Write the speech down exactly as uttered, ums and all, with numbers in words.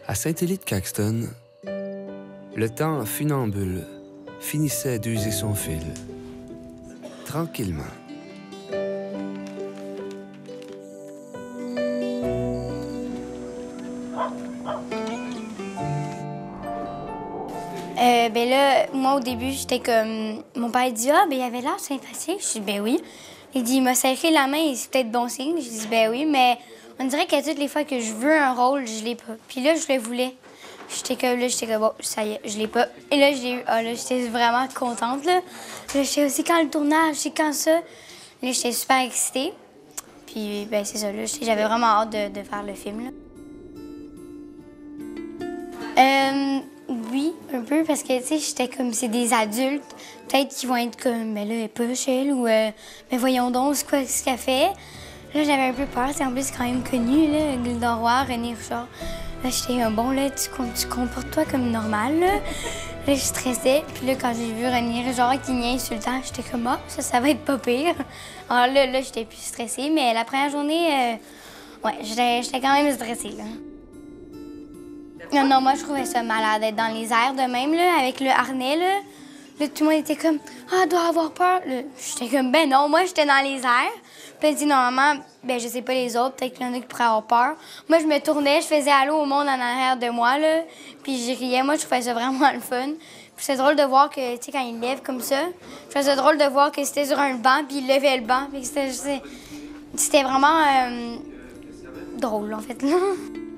À Saint-Élie-de-Caxton, le temps funambule finissait d'user son fil. Tranquillement. Euh, ben là, moi, au début, j'étais comme... Mon père dit « Ah, ben il avait l'air sympathique. » Je dis « Ben oui. » Il dit « Il m'a serré la main et c'est peut-être bon signe. » Je dis « Ben oui, mais on dirait que toutes les fois que je veux un rôle, je l'ai pas. » Puis là, je le voulais. J'étais comme là, j'étais comme bon, ça y est, je l'ai pas. Et là, je l'ai eu. Ah là, j'étais vraiment contente, là. Là, j'étais aussi quand le tournage, c'est quand ça. Là, j'étais super excitée. Puis, ben c'est ça, là, j'avais vraiment hâte de, de faire le film, là. Euh... Oui, un peu, parce que, tu sais, j'étais comme, c'est des adultes. Peut-être qu'ils vont être comme, mais là, elle est pas elle, ou, euh, mais voyons donc, c'est quoi ce qu'elle fait? Là, j'avais un peu peur, c'est en plus, c'est quand même connu, là, Gilda Roy, René Richard. Là, j'étais un bon, là, tu, tu comportes-toi comme normal, là. Là, je stressais. Puis là, quand j'ai vu René Richard qui niaise sur le temps, j'étais comme, ah, ça, ça va être pas pire. Alors là, là, j'étais plus stressée, mais la première journée, euh, ouais, j'étais quand même stressée, là. Non, non, moi, je trouvais ça malade d'être dans les airs de même, là, avec le harnais, là. Là, tout le monde était comme, ah, elle doit avoir peur. J'étais comme, ben non, moi, j'étais dans les airs. Puis elle dit, normalement, ben je sais pas les autres, peut-être qu'il y en a qui pourraient avoir peur. Moi, je me tournais, je faisais allô au monde en arrière de moi, là. Puis je riais. Moi, je trouvais ça vraiment le fun. Puis c'est drôle de voir que, tu sais, quand il lève comme ça, je trouvais ça drôle de voir que c'était sur un banc, puis il levait le banc. Puis c'était vraiment euh, drôle, en fait, là.